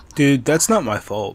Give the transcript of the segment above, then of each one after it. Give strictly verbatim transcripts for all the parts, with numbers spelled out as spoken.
Dude, that's not my fault.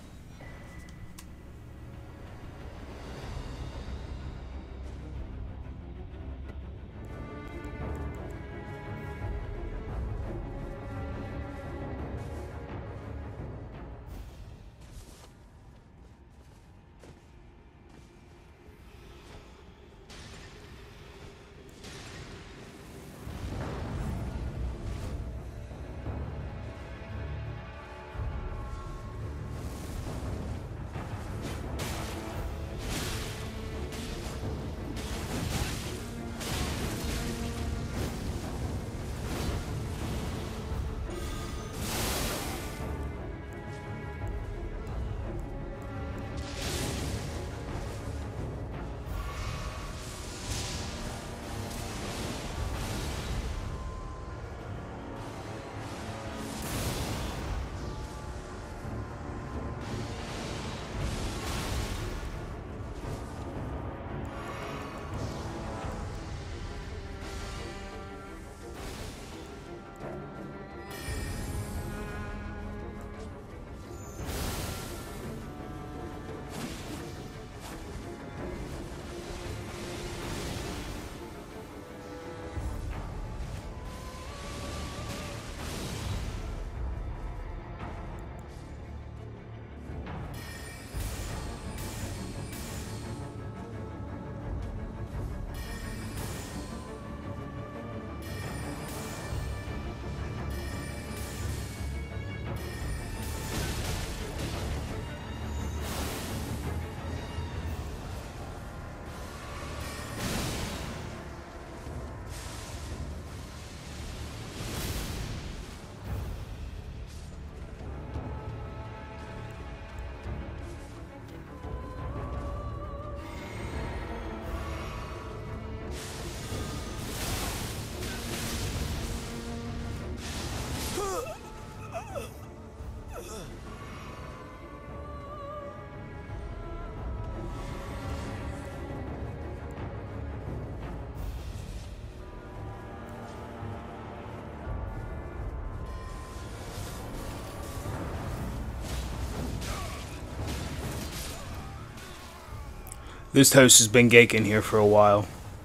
This host has been gaking here for a while.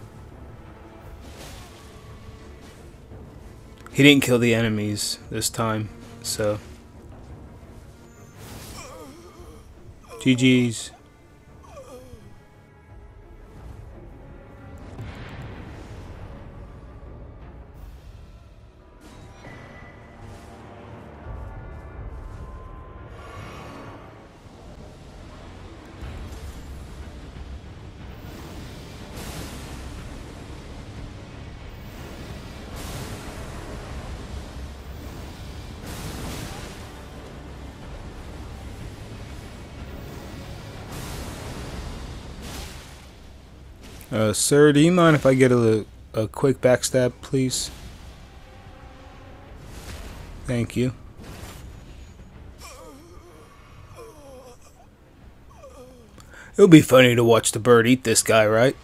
He didn't kill the enemies this time, so G G's. Uh, sir, do you mind if I get a, a quick backstab, please? Thank you. It'll be funny to watch the bird eat this guy, right?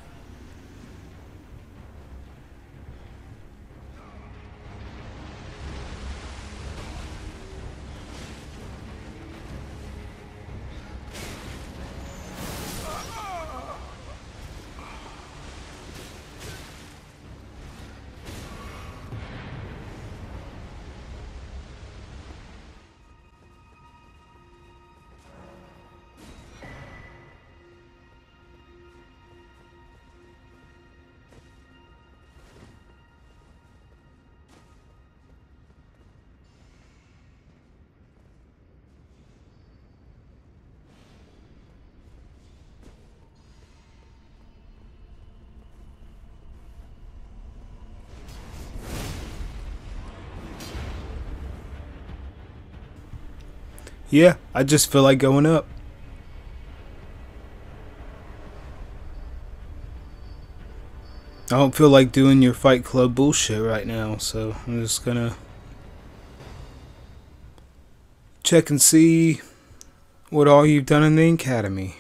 Yeah, I just feel like going up. I don't feel like doing your Fight Club bullshit right now, so I'm just gonna check and see what all you've done in the academy.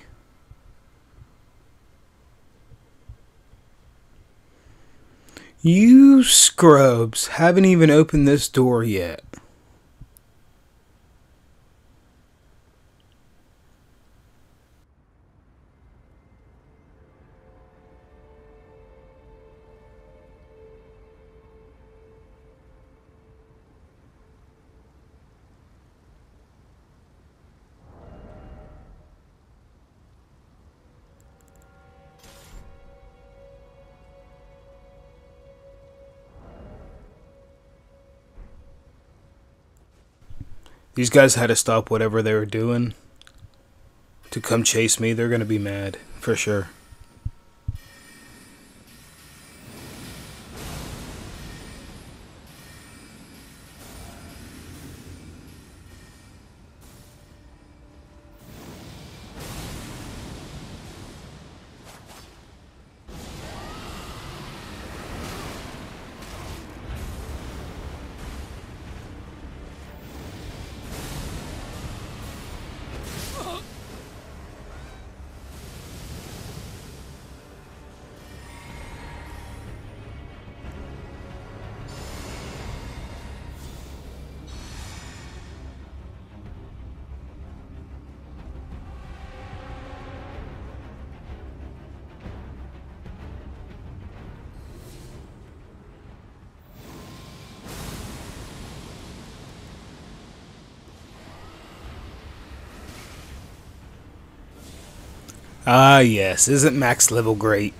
You scrubs haven't even opened this door yet. These guys had to stop whatever they were doing to come chase me. They're gonna be mad, for sure. Ah, yes. Isn't max level great?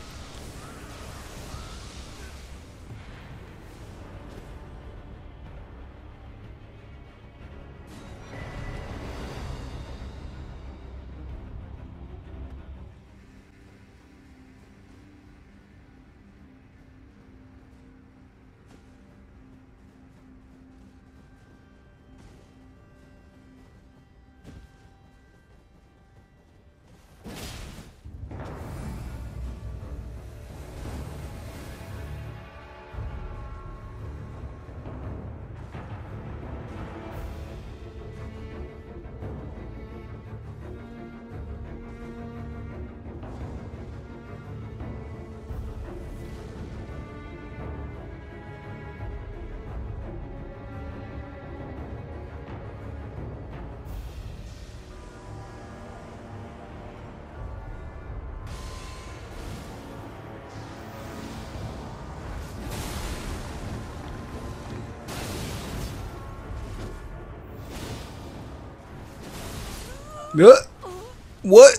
Uh, what?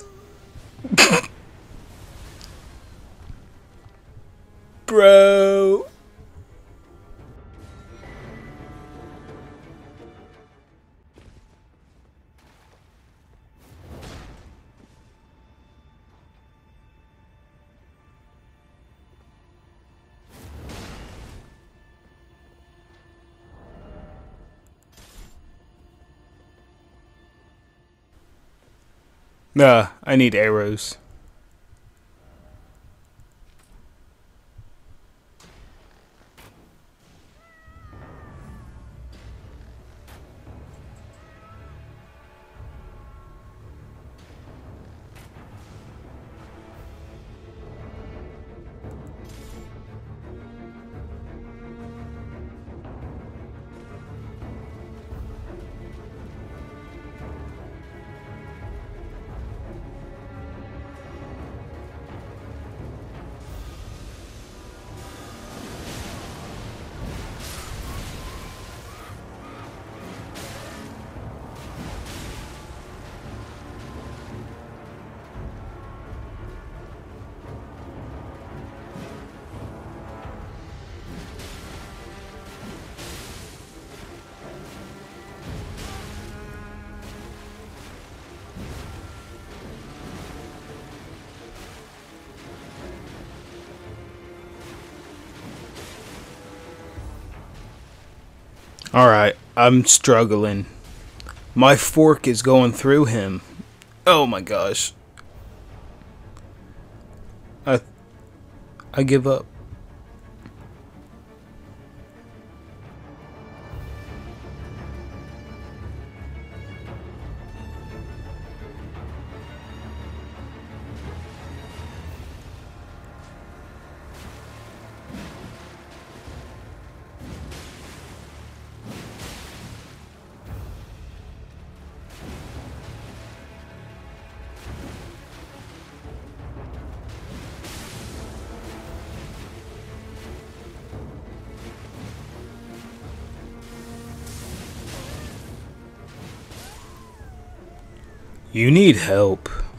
Bro. Nah, I need arrows. Alright, I'm struggling. My fork is going through him. Oh my gosh. I I give up. You need help.